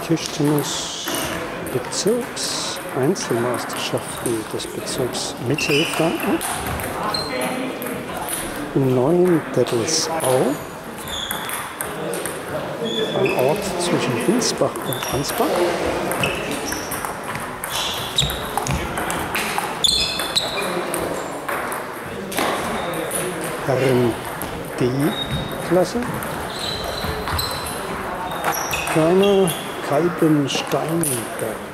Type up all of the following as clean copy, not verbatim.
Tischtennis-Bezirks-Einzelmeisterschaften des Bezirks Mittelfranken in Neuendettelsau, ein Ort zwischen Winsbach und Ansbach. Herren D-Klasse. Kleiner Kalbensteinberg.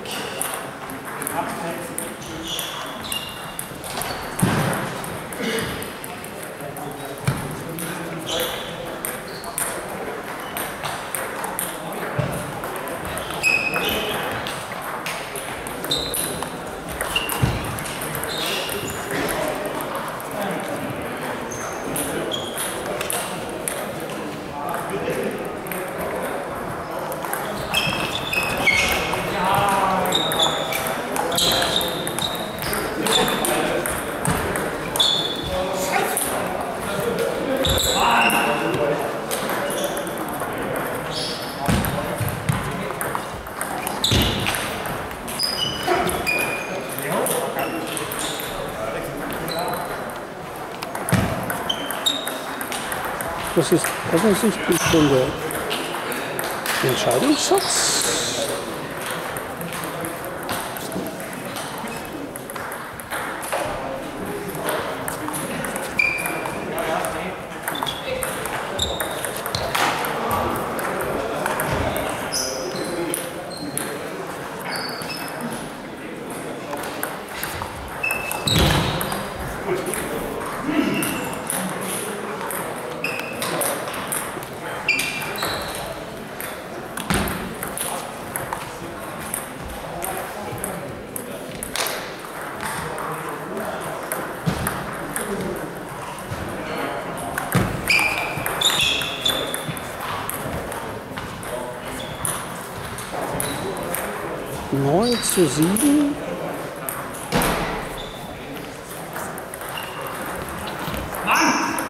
Das ist offensichtlich schon der Entscheidungssatz. Neun zu 7.